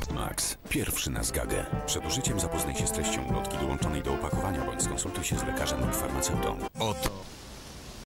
Max. Pierwszy na zgagę. Przed użyciem zapoznaj się z treścią ulotki dołączonej do opakowania bądź skonsultuj się z lekarzem lub farmaceutą. Oto